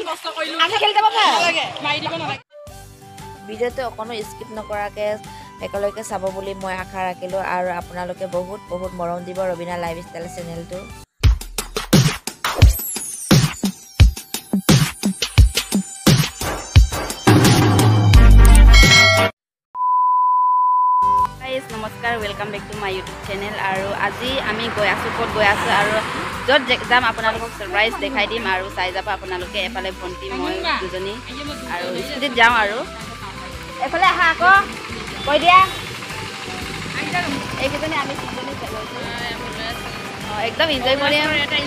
ভিডিঅ'টো অকণো স্কিপ নকৰাকৈ একেলগে চাব বুলি মই আশা ৰাখিলোঁ আৰু আপোনালোকে বহুত বহুত মৰম দিব ৰবিনা লাইফষ্টাইল চেনেলটো। নমস্কাৰ, welcome back to my YouTube channel. আৰু আজি আমি গৈ আছোঁ, ক'ত গৈ আছোঁ আৰু য'ত যাম আপোনালোকক ছাৰপ্ৰাইজ দেখাই দিম আৰু চাই যাব আপোনালোকে। এফালে ভণ্টি মই দুজনী আৰু স্কুটিত যাওঁ আৰু এফালে আহা আকৌ কৈ দিয়া। এইকেইজনী আমি তিনিজনী একদম এনজয় কৰিম।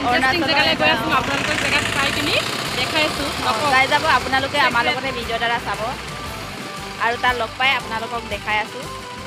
চাই যাব আপোনালোকে, আমাৰ লগতে ভিডিঅ' দ্বাৰা চাব আৰু তাৰ লগ পাই আপোনালোকক দেখাই আছোঁ।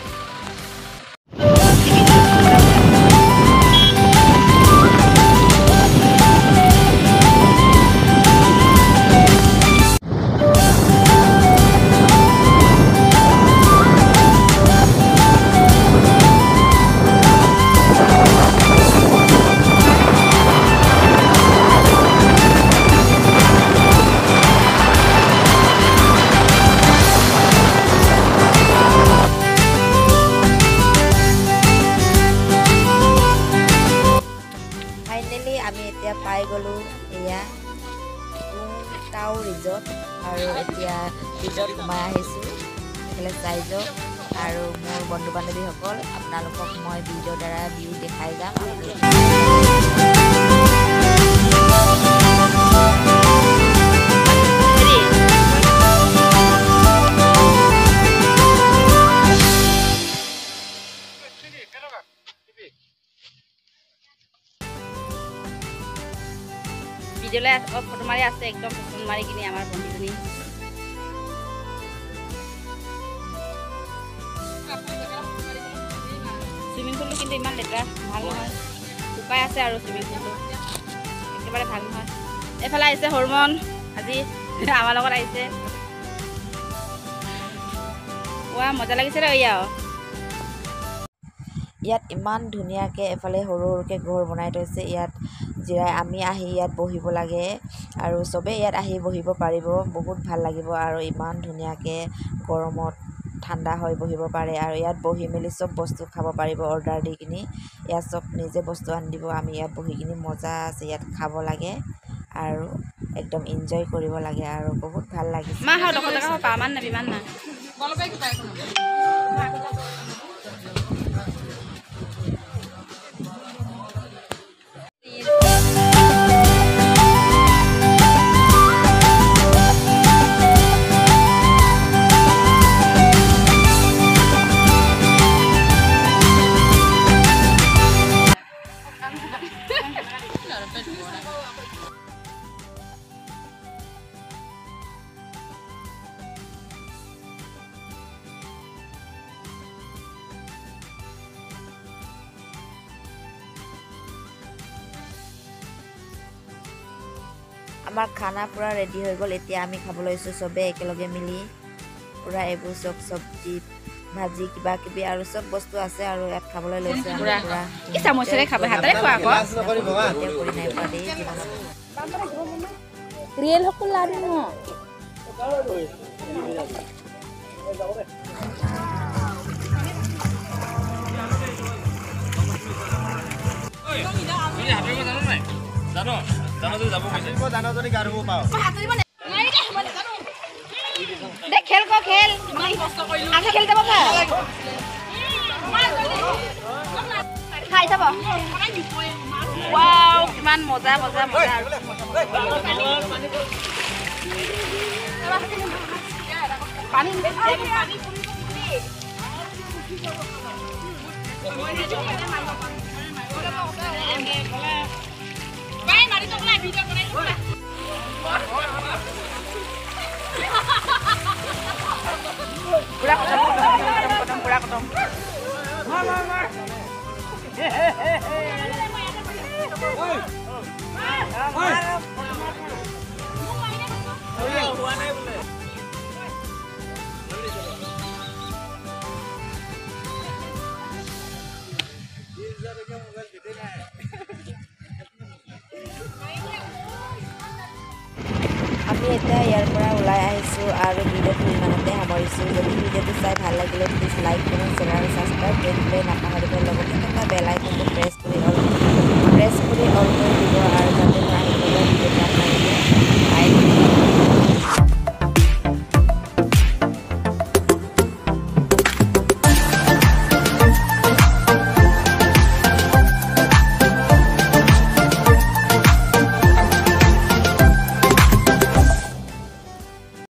আমি এতিয়া পাই গ'লোঁ এয়া টাউ ৰিজৰ্ট আৰু এতিয়া ৰিজৰ্ট সোমাই আহিছোঁ। এইফালে চাই যাওক আৰু মোৰ বন্ধু বান্ধৱীসকল, আপোনালোকক মই ভিডিঅ'ৰ দ্বাৰা ভিউ দেখাই যাম। ভিডিঅ'লৈ ফটো মাৰি আছে, একদম ফোন মাৰি কিনি আমাৰ বন্ধুজনী। চুইমিং পুলটো কিন্তু ইমান লেতেৰা, ভাল নহয়, শুকাই আছে আৰু চুইমিং পুলটো একেবাৰে ভাল নহয়। এইফালে আহিছে হৰমন, আজি আমাৰ লগত আহিছে। ৱা মজা লাগিছে ৰ ইয়াৰ। ইয়াত ইমান ধুনীয়াকৈ এফালে সৰু সৰুকৈ ঘৰ বনাই থৈছে। ইয়াত জিৰাই আমি আহি ইয়াত বহিব লাগে আৰু চবেই ইয়াত আহি বহিব পাৰিব, বহুত ভাল লাগিব আৰু ইমান ধুনীয়াকৈ গৰমত ঠাণ্ডা হৈ বহিব পাৰে আৰু ইয়াত বহি মেলি চব বস্তু খাব পাৰিব অৰ্ডাৰ দি কিনি। ইয়াত চব নিজে বস্তু আনি দিব, আমি ইয়াত বহি কিনি মজা আছে, ইয়াত খাব লাগে আৰু একদম এনজয় কৰিব লাগে আৰু বহুত ভাল লাগিছে। আমাৰ খানা পূৰা ৰেডি হৈ গ'ল। এতিয়া আমি খাব লৈছোঁ চবেই একেলগে মিলি। পূৰা এইবোৰ চব চব্জি ভাজি কিবা কিবি আৰু চব বস্তু আছে আৰু ইয়াত খাবলৈ লৈছোঁ। খেল ক খেল খেল যাব খাই যাব। ৱাও কিমান মজা মজা মজা। পানী পুৰা কটম পুৰা কটম। আমি এতিয়া ইয়াৰ পৰা ওলাই আহিছোঁ আৰু ভিডিঅ'টো ইমানতে সামৰিছোঁ। যদি ভিডিঅ'টো চাই ভাল লাগিলে প্লিজ লাইক কমেণ্ট শ্বেয়াৰ আৰু ছাবস্ক্ৰাইব কৰিবলৈ নাপাহৰিব। লগতে থকা বেল আইকনটো প্ৰেছ কৰি অল